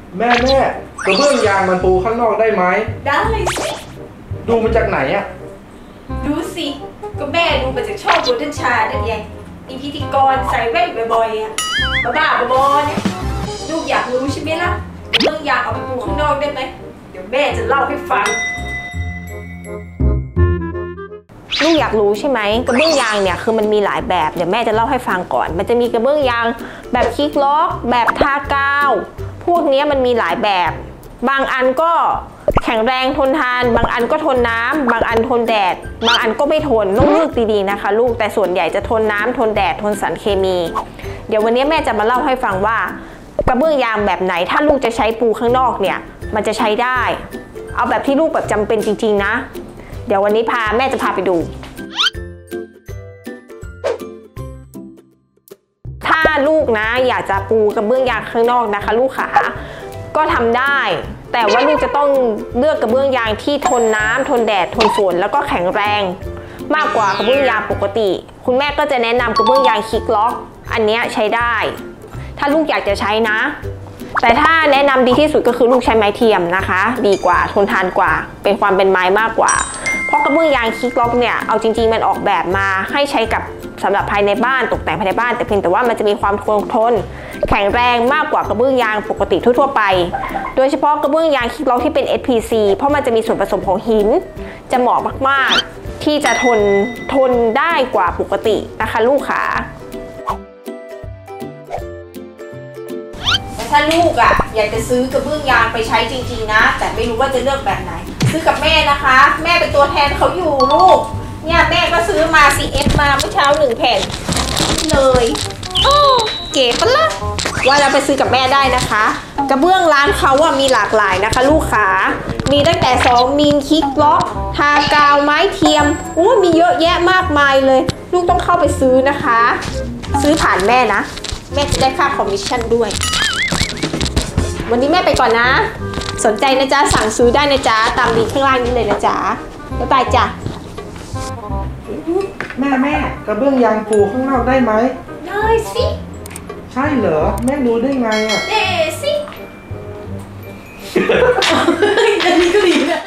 แม่กระเบื้องยางมันปูข้างนอกได้ไหมได้สิดูมาจากไหนอะดูสิก็แม่ดูมาจากช่องโกลเด้นชาเนี่ยไงมีพิธีกรใส่แว่นบ่อยๆอะบ้าๆบอๆเนี่ยลูกอยากรู้ใช่ไหมล่ะกระเบื้องยางเอาไปปูข้างนอกได้ไหมเดี๋ยวแม่จะเล่าให้ฟังลูกอยากรู้ใช่ไหมกระเบื้องยางเนี่ยคือมันมีหลายแบบเดี๋ยวแม่จะเล่าให้ฟังก่อนมันจะมีกระเบื้องยางแบบคลิกล็อกแบบทากาวพวกนี้มันมีหลายแบบบางอันก็แข็งแรงทนทานบางอันก็ทนน้ำบางอันทนแดดบางอันก็ไม่ทนต้องเลือกดีๆนะคะลูกแต่ส่วนใหญ่จะทนน้ำทนแดดทนสารเคมีเดี๋ยววันนี้แม่จะมาเล่าให้ฟังว่ากระเบื้องยางแบบไหนถ้าลูกจะใช้ปูข้างนอกเนี่ยมันจะใช้ได้เอาแบบที่ลูกแบบจำเป็นจริงๆนะเดี๋ยววันนี้แม่จะพาไปดูถ้าลูกนะอยากจะปูกระเบื้องยางข้างนอกนะคะลูกขาก็ทำได้แต่ว่าลูกจะต้องเลือกกระเบื้องยางที่ทนน้ำทนแดดทนฝนแล้วก็แข็งแรงมากกว่ากระเบื้องยางปกติคุณแม่ก็จะแนะนำกระเบื้องยางคลิกล็อกอันนี้ใช้ได้ถ้าลูกอยากจะใช้นะแต่ถ้าแนะนำดีที่สุดก็คือลูกใช้ไม้เทียมนะคะดีกว่าทนทานกว่าเป็นความเป็นไม้มากกว่าเพราะกระเบื้องยางคลิกล็อกเนี่ยเอาจริงๆมันออกแบบมาให้ใช้กับสำหรับภายในบ้านตกแต่งภายในบ้านแต่เพียงแต่ว่ามันจะมีความทนแข็งแรงมากกว่ากระเบื้องยางปกติทั่วๆไปโดยเฉพาะกระเบื้องยางคลิกล็อกที่เป็น SPC เพราะมันจะมีส่วนผสมของหินจะเหมาะมากๆที่จะทนได้กว่าปกตินะคะลูกขาถ้าลูกอยากจะซื้อกระเบื้องยางไปใช้จริงๆนะแต่ไม่รู้ว่าจะเลือกแบบไหนซื้อกับแม่นะคะแม่เป็นตัวแทนเขาอยู่ลูกเนี่ยแม่ก็ซื้อมา CS มาเมื่อเช้า1 แผ่นเลยโอ้เก๋ปะล่ะว่าเราไปซื้อกับแม่ได้นะคะกระเบื้องร้านเขามีหลากหลายนะคะลูกขามีตั้งแต่2 มิลคลิกล็อกทากาวไม้เทียมมีเยอะแยะมากมายเลยลูกต้องเข้าไปซื้อนะคะซื้อผ่านแม่นะแม่จะได้ค่าคอมมิชชั่นด้วยวันนี้แม่ไปก่อนนะสนใจนะจ๊ะสั่งซื้อได้นะจ๊ะตามลิงก์ข้างล่างนี้เลยนะจ๊ะบ๊ายบายจ้ะแม่กระเบื้องยางปูข้างนอกได้ไหมได้สิใช่เหรอแม่รู้ได้ไงได้สิอันนี้ก็ดีนะ